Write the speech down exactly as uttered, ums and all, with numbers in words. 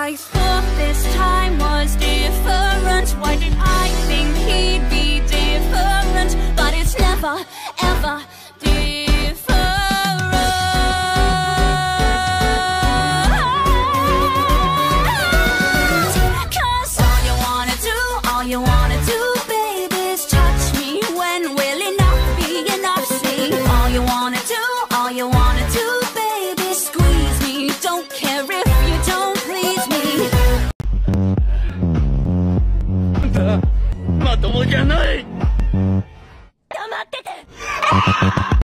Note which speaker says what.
Speaker 1: I thought this time was different. Why did I think